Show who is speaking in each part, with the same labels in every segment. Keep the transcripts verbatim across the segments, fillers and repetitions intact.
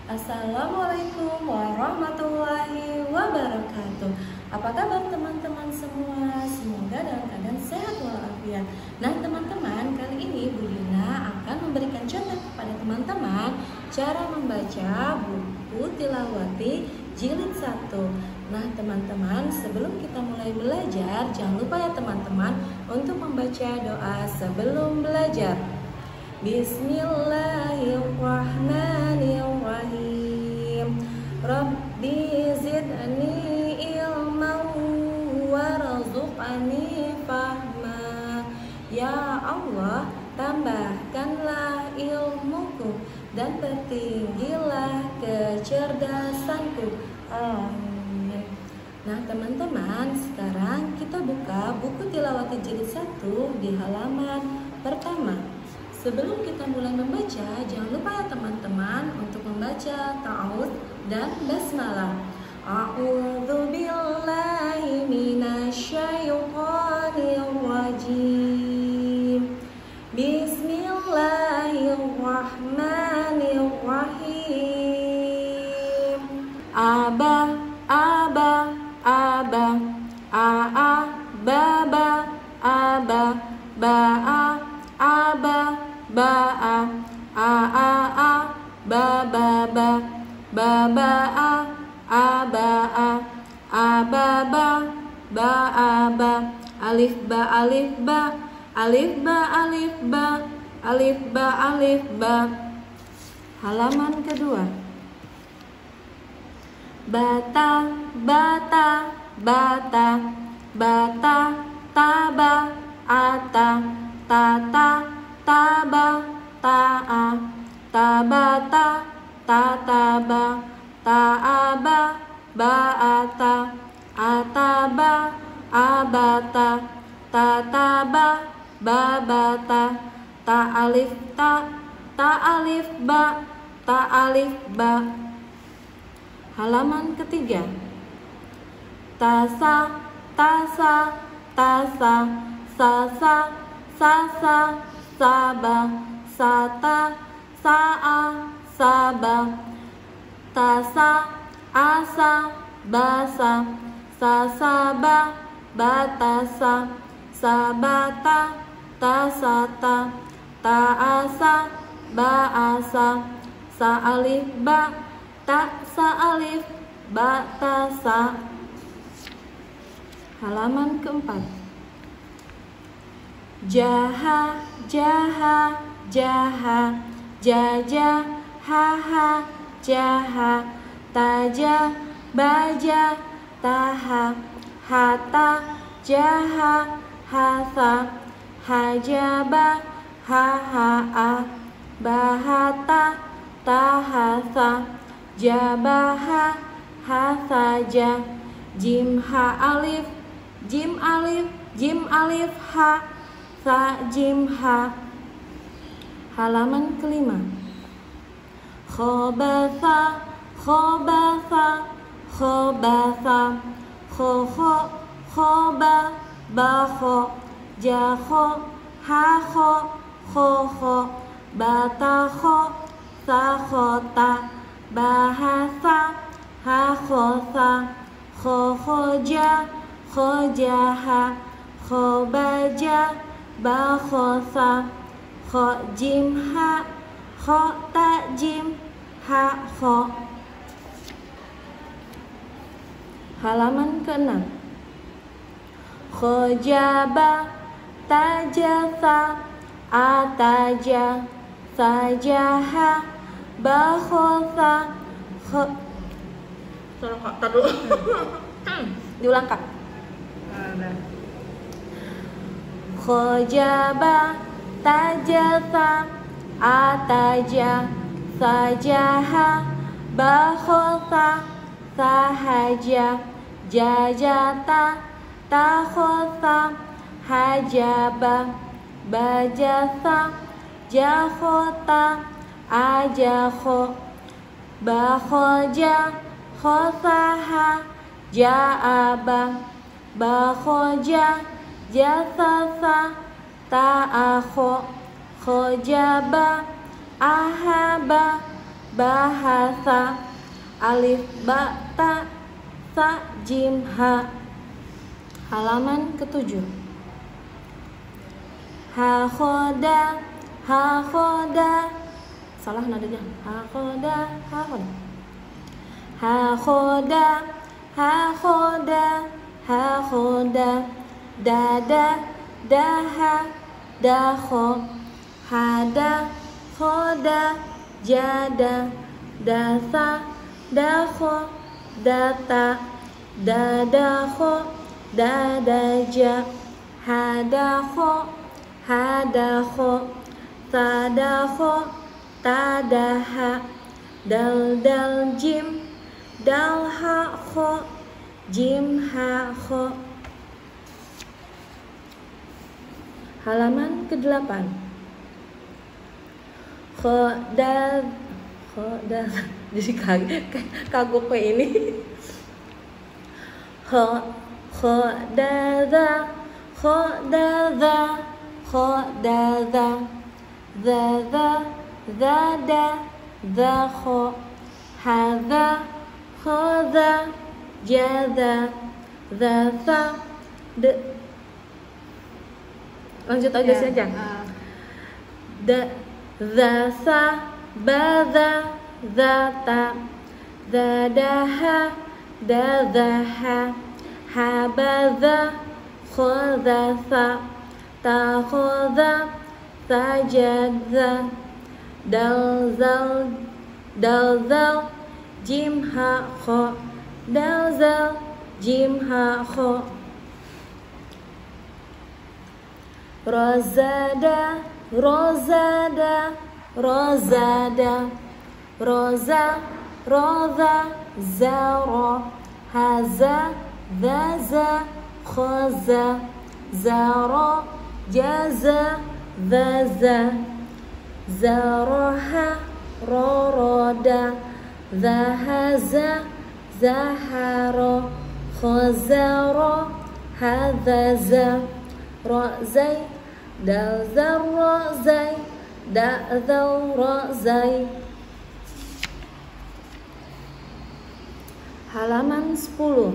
Speaker 1: Assalamualaikum warahmatullahi wabarakatuh. Apa kabar teman-teman semua? Semoga dalam keadaan sehat walafiat. Nah teman-teman, kali ini Bu Dina akan memberikan contoh kepada teman-teman cara membaca buku Tilawati jilid satu. Nah teman-teman, sebelum kita mulai belajar, jangan lupa ya teman-teman untuk membaca doa sebelum belajar. Bismillahirrahmanirrahim. Rabbi zidni ilman warzuqni fahma. Ya Allah, tambahkanlah ilmuku dan pertinggilah kecerdasanku. Amin. Nah teman-teman, sekarang kita buka buku Tilawati jilid satu di halaman pertama. Sebelum kita mulai membaca, jangan lupa ya teman-teman untuk membaca ta'awudz dan basmalah. A'udzu billahi minasyaitonir rajim. Bismillahirrahmanirrahim. Aba aba aba aa baba aba baa aba ba'a a a a ba ba ba ba ba a a ba a a ba ba ba a ba alif ba alif ba alif ba alif ba alif ba alif ba. Halaman kedua. Bata bata bata bata taba ata tata taba ta'a tabata tataba ta'aba ba'ata ataba abata tataba babata ta'alif ta ta'alif ba ta'alif ba. Halaman ketiga. Tasa tasa tasa sasa sasa saba sata saa saba tasa asa basa sasaba batasa sabata tasata taasa baasa saalif ba tak saalif batasa. Halaman keempat. Jaha jaha jaha jaja haha jaha taja baja taha hata jaha hatha hajaba haha bahata tahatha jabaha hathaja jimha alif jim alif jim alif ha sa jim ha. Halaman kelima. Khobatha khobatha khobatha kho kho khoba bakho jakho hakho kho kho batakho sakhota bahasa hakhotha kho khoja khojaha khobaja bakhosa kho jim ha kho ta jim ha kho. Halaman keenam. Khojaba tajasa ataja sajaha bakhosa kho. Tolong kak, tar dulu. Diulang kak. Khojaba tajasa ataja sajaha bakhosa sahaja jajata takhosa hajaba bajasa jakhota ajakho bakhoja khosaha jaaba bakhoja jasasa ta'akho khojaba ahaba bahasa, alif ba ta sa jim ha. Halaman ketujuh. Ha khoda, ha khoda, salah nadanya. Ha khoda, ha khoda. Ha khoda, ha khoda, ha khoda. Dada, daha, dakho. Hada, khoda, jada. Dasa, dakho, data. Dadakho, dadaja. Hadakho, hadakho. Tadakho, tadaha. Dal dal jim, dalha kho, jim ha kho. Halaman kedelapan. Khoda, khoda, jadi kagok kagok kayak ini. Kho, khoda, khoda, khoda, zada, zada, zakho. Hada, khoda, jada, zasa, de. Lanjut aja ya, saja. Uh. Da, zasa, bada, zata, zadaha, dadaha. Habadha, khodasa, takhodha, sajadha. Dalzal, dalzal, jim ha kho. Dalzal, jim ha kho. Rozada, rozada, rozada. Roza, roza, zaro. Haza, zaza, khoza. Zaro, jaza, zaza. Zaroha, roroda. Zahaza, zaharo. Khozaro, hadaza. Rozai, dalzal rozai, da'zal rozai. Halaman sepuluh.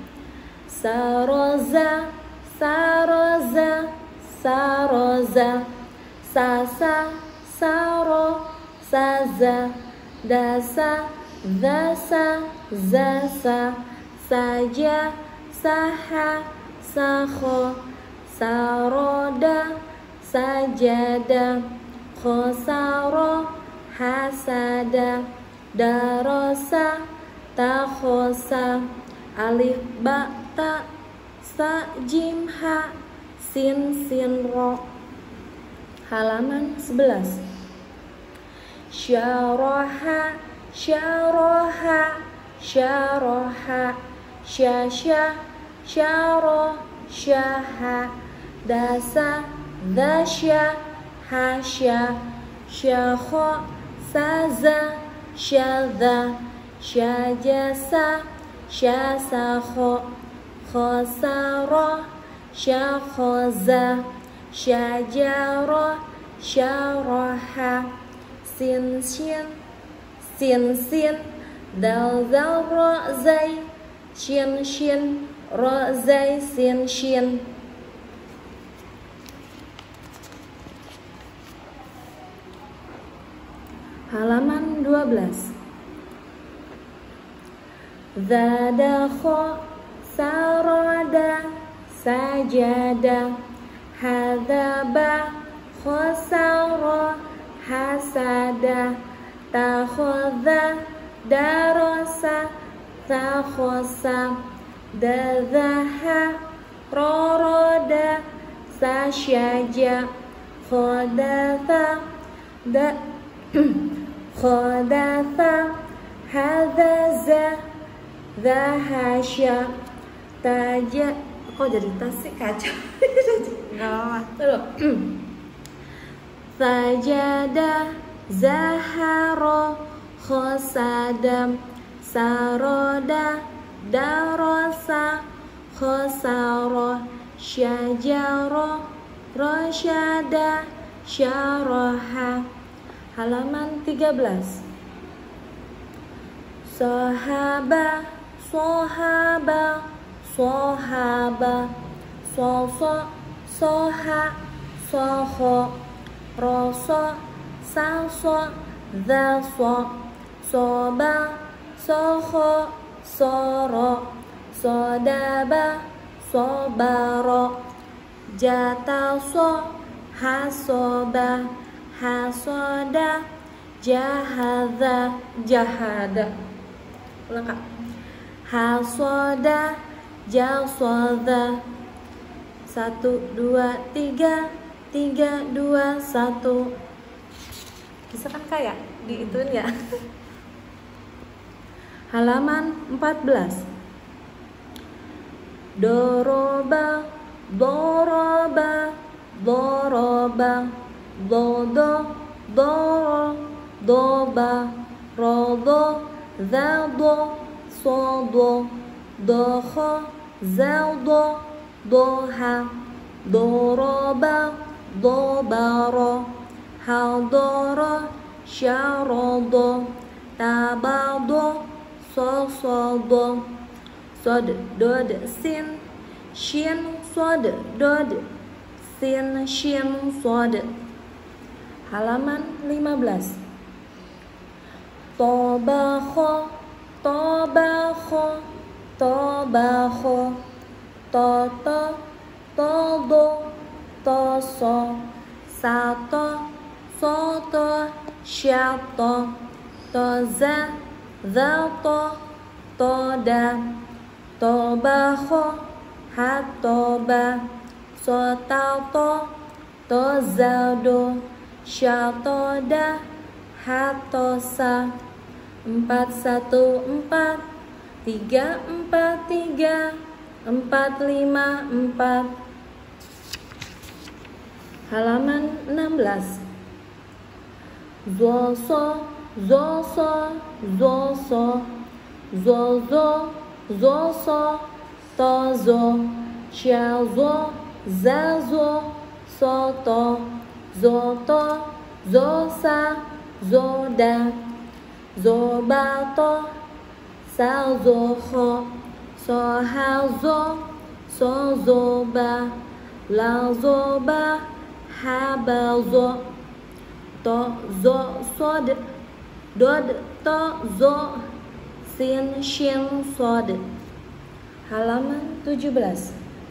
Speaker 1: Saroza, saroza, saroza. Sasa, saro, saza. Dasa, dasa, zasa. Saja, saha, sakho. Saroda, sajada. Khosaro, hasada. Darosa, takhosa. Alif ba ta sa jim ha sin sin ro. Halaman sebelas. Syaraha, syaraha, syaraha. Syasya, syaro, syaha. Dasa, dasya, hasya. Syakho, saza, syadha. Syajasa, syasakho. Khosaro, syakhoza. Syajaro, syaraha. Sin sin, sin sin. Dal dal rozai. Shin shin, rozai sin shin. Halaman dua belas. Zada kho, saroda, sajada. Hadaba, khosaro, hasada. Takhodha, darosa, takhosa. Dadaha, roroda, sasyaja. Khodatha, da khodatha, hadaza, zahasya. Taja, kok jadi tas sih, kacau. Gak apa-apa. Sajada, zaharo, khosadam. Saroda, darosa, khosaro. Syajaro, rosyada, syaraha. Halaman tiga belas. Sahaba, sohaba, sohaba, soso, soha, soho, roso, saso, daso, soba, soho, soro, sodaba, sobaro, jataso, hasoba, hasoda, jahada, jahada. Ulang Kak. Hasoda, jasoda. Satu, dua, tiga, tiga, dua, satu. Bisa kan Kak ya? Diituin ya. Halaman empat belas. Doroba, doroba, doroba, dodo, doro, doba, rodo, zado, sodo, doho, zado, doha, doroba, dobaro, hadoro, syarodo, tabado, sosodo, sod, dod, sin, shin, sod, dod, sin, shin, sod. Halaman lima belas. Tobakho, tobakho, tobakho, toto, todo, toso, sato, soto, syato, toza, zato, toda, tobakho, hatoba, sotato, tozado, syatoda, hatosa. Empat satu empat, tiga empat tiga, empat lima empat. Halaman enam belas. Zoso, zoso, zoso, zozo, zoso, tozo, syazo, zazo, soto, zoto, zosa, zoda, zobato, salzoho, sohazo, sozoba, lazoba, habazo, to, zo, sod, dod, to, zo, sin, shin, sod. Halaman tujuh belas.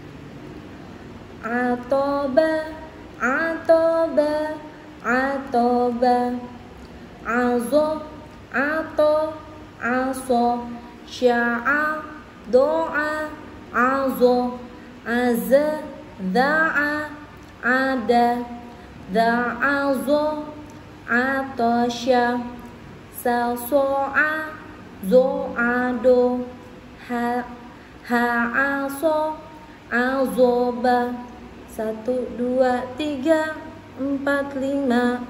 Speaker 1: Atoba, atoba, atoba, azo, ato, aso, sya'a, doa, azo, aza, da'a, ada, da'azo, atosya, saso'a, zo'ado, ha, ha'aso, azoba. Satu, dua, tiga, empat, lima.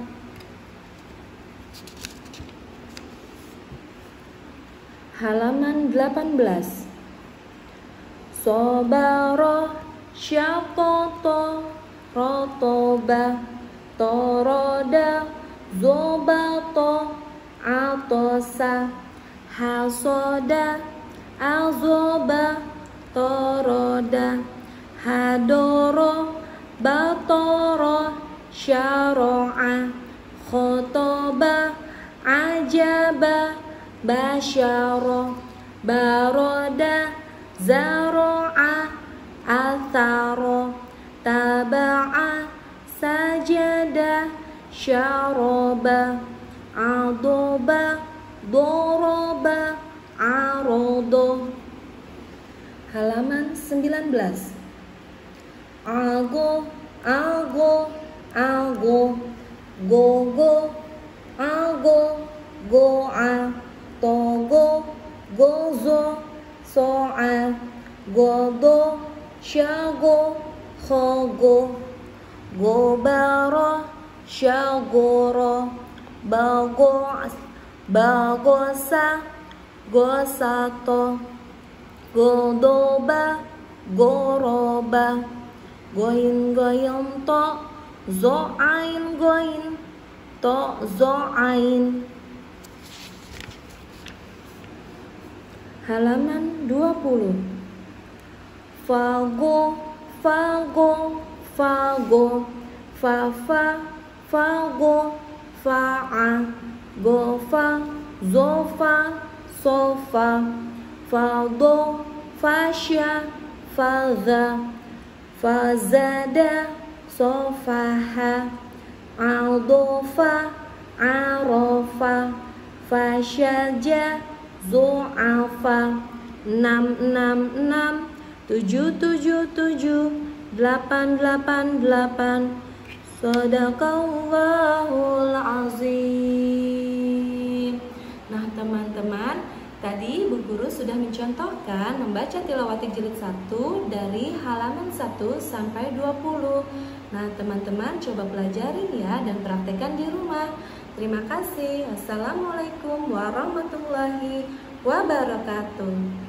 Speaker 1: Halaman delapan belas. Sobaro, syatoto, rotoba, toroda, zobato, atosa, hasoda, azoba, toroda, hadoro, batoro, syaro'a, khotoba, ajaba, basyaro, baroda, zaro'a, atharo, taba'a, sajada, syaroba, adoba, doroba, arodo. Halaman sembilan belas. Ago, ago, ago, gogo, ago, go'a, togo, gozo, so'a, godo, syago, khogo, gobaro, syagoro, bagos, bagosa, gosato, godoba, goroba, goin goyom to, zo'ain goin, to zo'ain. halaman dua puluh. Fago, fago, fago, fafa, fago, fa'a, gofa, zofa, sofa, fado, fasya, fadha, fazada, sofaha, aldofa, arofa, fasyaja, zu'afa, enam enam enam, tujuh tujuh tujuh, delapan delapan delapan. Shadaqallahul azim. Nah teman-teman, tadi Bu Guru sudah mencontohkan membaca tilawatik jilid satu dari halaman satu sampai dua puluh. Nah teman-teman coba pelajarin ya dan praktekkan di rumah. Terima kasih. Wassalamualaikum warahmatullahi wabarakatuh.